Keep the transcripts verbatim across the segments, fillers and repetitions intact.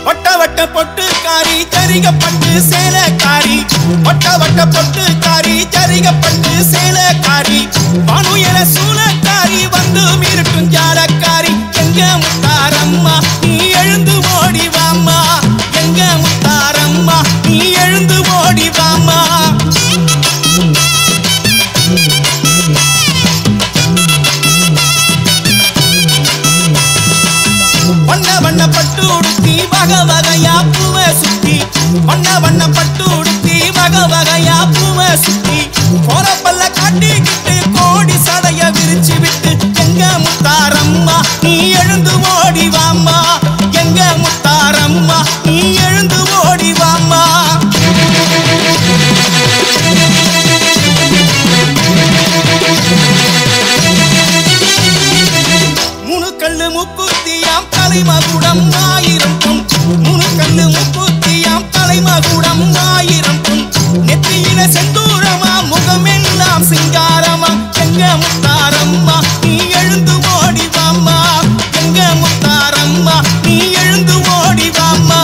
வட்ட வட்ட பொட்டுக்காரி ஜரிகப்பட்டு சேலக்காரி வட்ட வட்ட பொட்டுக்காரி ஜரிகப்பட்டு சேலக்காரி வானுயர சூலக்காரி வந்து மிருட்டும் ஜாலக்காரி எங்க முத்தாரம்மா நீ எழுந்து ஓடி வாம்மா எங்க முத்தாரம்மா நீ எழுந்து ஓடி வாம்மா வண்ண வண்ண பட்டு உடுத்தி வக வகையா பூவை சுத்தி வண்ண வண்ண பட்டு உடுத்தி வக வகையா பூவை சுத்தி கோரப்பல்ல காட்டிக்கிட்டு கோடி சடைய விரிச்சு விட்டு எங்க முத்தாரம்மா நீ எழுந்து ஓடி வாம்மா எங்க முத்தாரம்மா நீ எழுந்து ஓடி வாம்மா மூணு கல்லு முக்குத்தியாம் தலைமகுடம் ஆயிரம் பொன் மூணு கல்லு முக்குத்தியாம் தலைமகுடம் ஆயிரம் பொன் நெத்தியில செந்தூரமா முகமெல்லாம் சிங்காரமா எங்க முத்தாரம்மா நீ எழுந்து ஓடி வாம்மா எங்க முத்தாரம்மா நீ எழுந்து ஓடி வாம்மா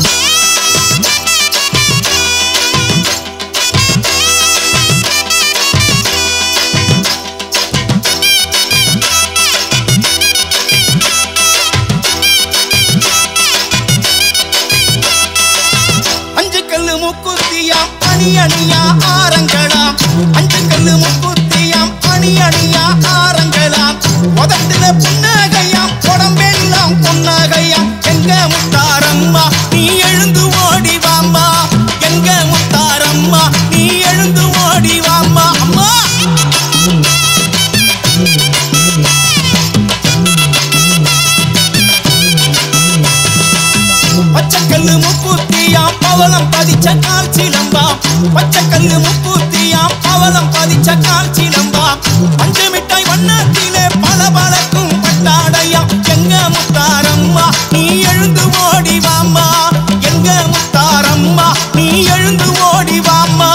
முக்குத்தியாம் அணி அணியா ஆரங்களாம் அஞ்சு கல்லு முக்குத்தியாம் அணி அணியா ஆரங்களாம் உதட்டுல புன்னகையாம் உடம்பெல்லாம் பொன்னகையாம் எங்க முத்தாரம்மா நீ எழுந்து ஓடி வாம்மா எங்க முத்தாரம்மா நீ எழுந்து ஓடி வாம்மா அம்மா பச்சைக்கல்லு முக்குத்தியாம் பவளம் பதிச்ச கால் சிலம்பாம் பச்சைக்கல்லு முக்குத்தியாம் பவளம் பதிச்ச கால் சிலம்பாம் பஞ்சு மிட்டாய் வண்ணத்திலே பல பலக்கும் பட்டாடையாம் எங்க முத்தாரம்மா நீ எழுந்து ஓடி வாம்மா எங்க முத்தாரம்மா நீ எழுந்து ஓடி வாம்மா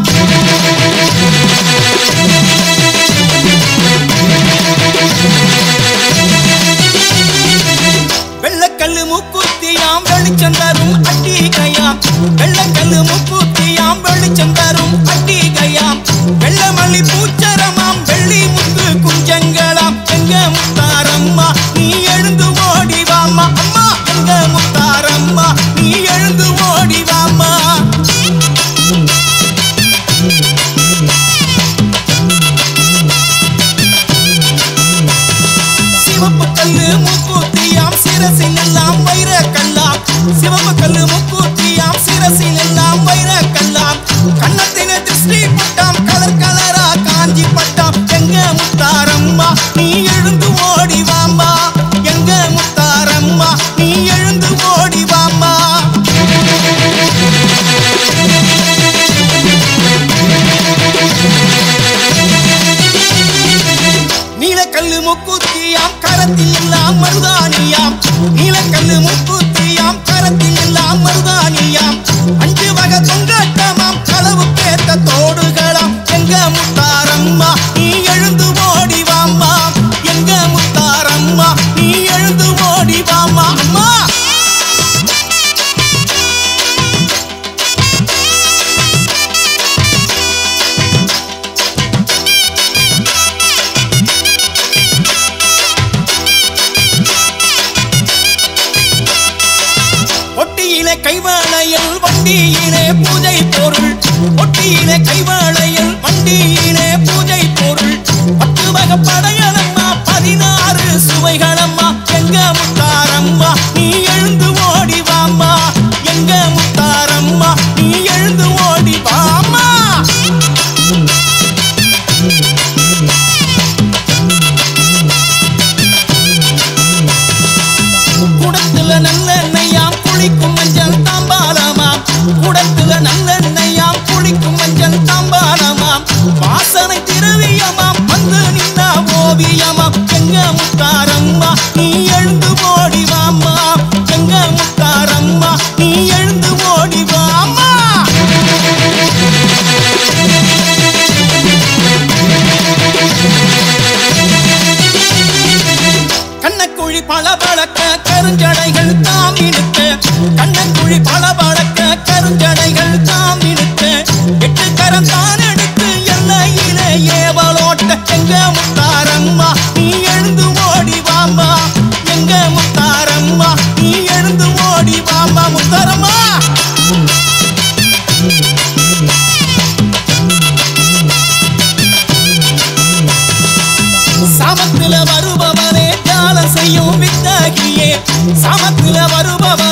வெள்ளக்கல்லு முக்குத்தியாம் வெளிச்சம் தரும் அட்டிகையாம் வெள்ளக்கல்லு முக்குத்தியாம் வெளிச்சம் தரும் அட்டிகையாம் வெள்ளமல்லி பூச்சரமாம் வெள்ளி முத்து குஞ்சங்களாம் எங்க முத்தாரம்மா நீ எழுந்து ஓடி வாம்மா அம்மா எங்க முத்தாரம்மா நீ எழுந்து ஓடி வாம்மா சிவப்பு கல்லு முக்குத்தியாம் சிரசில் எல்லாம் வைர கல்லாம் சிவப்பு கல்லு முக்குத்தியாம் சிரசில் எல்லாம் வைர கல்லாம் கண்ணத்தின திருஷ்டி பட்டாம் கலர் கலரா காஞ்சி பட்டாம் எங்க முத்தாரம்மா நீ எழுந்து ஓடி வாம்மா எங்க முத்தாரம்மா நீ எழுந்து ஓடி வாம்மா நீலக்கல்லு முக்குத்தியாம் கரத்தில் எல்லாம் மருதானியாம் நீலக்கல்லு முக்குத்தியாம் கரத்தில் எல்லாம் மருதானியாம் அஞ்சு வகை தொங்கட்டமாம் களவு கேட்ட தோடுகளாம் எங்க முத்தாரம்மா நீ எழுந்து ஓடி வாம்மா எங்க முத்தாரம்மா நீ எழுந்து ஓடி வாம்மா அம்மா ஒட்டியிலே கைவாளையல் வண்டியிலே பூஜை பொருள் ஒட்டியிலே கைவாளையல் வண்டியிலே பூஜை பொருள் பத்து வகை படையலம்மா பதினாறு சுவைகளம்மா எங்க முத்தாரம்மா நீ எழுந்து ஓடி வாம்மா எங்க முத்தாரம்மா நீ எழுந்து ஓடி வாம்மா குடத்துல நல்லெண்ணெய்யாம் குளிக்கும் மஞ்சள் தாம்பாலமாம் குடத்துல நல்லெண்ணெய்யாம் குளிக்கும் மஞ்சள் தாம்பாலமாம் வாசனை திரவியமாம் வந்து நின்னா கண்ணங்குழி பளபளக்க கருஞ்சடைகள் தாம் நிறுத்த எட்டு கரம் தான் எடுத்து எல்லையிலே ஏவலோட்ட எங்க முத்தாரம்மா நீ எழுந்து ஓடி வாமா எங்க முத்தாரம்மா நீ எழுந்து ஓடி வாமா முத்தாரம்மா சாமத்துல வருபவனே ஜாலம் செய்யும் வித்தகியே சாமத்துல வருபவன்